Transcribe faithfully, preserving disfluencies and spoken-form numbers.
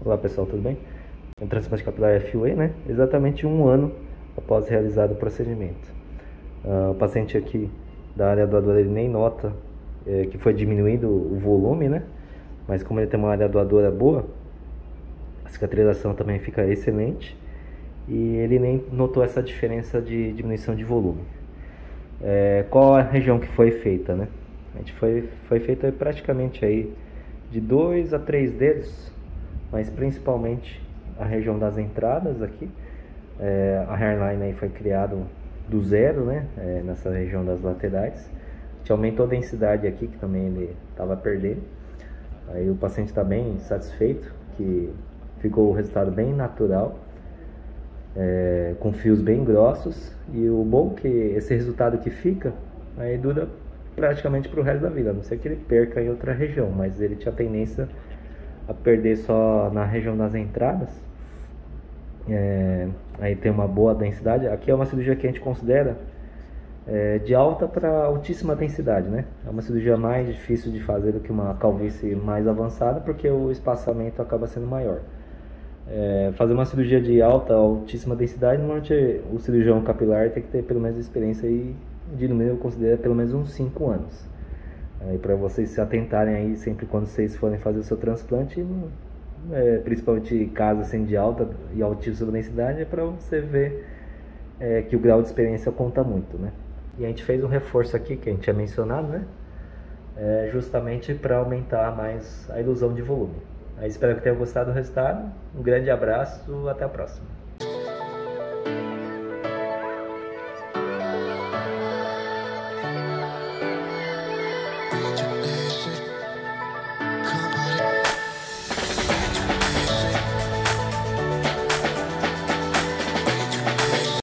Olá pessoal, tudo bem? O transplante capilar F U A, né? Exatamente um ano após realizado o procedimento. Uh, o paciente aqui da área doadora ele nem nota é, que foi diminuindo o volume, né? Mas como ele tem uma área doadora boa, a cicatrização também fica excelente e ele nem notou essa diferença de diminuição de volume. É, qual a região que foi feita, né? A gente foi, foi feita praticamente aí de dois a três dedos, mas principalmente a região das entradas aqui. É, a hairline aí foi criado do zero, né? É, nessa região das laterais. A gente aumentou a densidade aqui, que também ele estava perdendo. Aí o paciente está bem satisfeito, que ficou o resultado bem natural, é, com fios bem grossos. E o bom é que esse resultado que fica, aí dura praticamente para o resto da vida, a não ser que ele perca em outra região, mas ele tinha tendência a perder só na região das entradas. É, aí tem uma boa densidade. Aqui é uma cirurgia que a gente considera é, de alta para altíssima densidade, né? É uma cirurgia mais difícil de fazer do que uma calvície mais avançada, porque o espaçamento acaba sendo maior. É, fazer uma cirurgia de alta, altíssima densidade, normalmente o cirurgião capilar tem que ter pelo menos experiência aí, de no mínimo eu considero pelo menos uns cinco anos. Aí para vocês se atentarem aí sempre quando vocês forem fazer o seu transplante, é, principalmente caso assim de alta e altíssima densidade, é para você ver é, que o grau de experiência conta muito, né? E a gente fez um reforço aqui que a gente tinha mencionado, né? É, justamente para aumentar mais a ilusão de volume. Aí espero que tenham gostado do resultado. Um grande abraço, até a próxima.